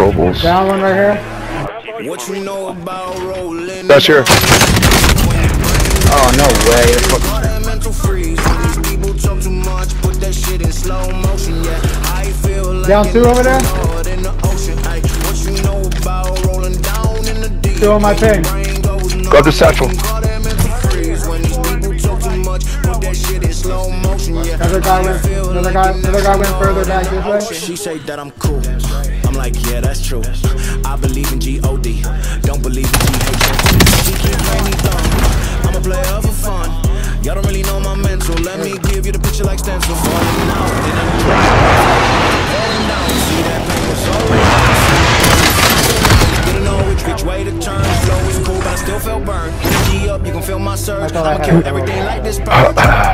Robles. Down one right here. What you know about rolling? That's here. Oh, no way. Mental freeze. These people talk too much, put that shit in slow motion. Yeah, I feel like Down two over there. in the ocean. What you know about rolling down in the deep? Two on my ping. Grab the satchel. Another guy went further back this way. She say that I'm cool. I'm like, yeah, that's true. I believe in G-O-D. Don't believe in G-H-O-D. She keep playing me dumb. I'm a player for fun. Y'all don't really know my mental. Let me give you the picture like stencil. Falling out, then I'm falling down. See that pain was so didn't know which way to turn. Flow was cool, but I still felt burned. Energy up, you can feel my surge. I'ma kill everything like this bird.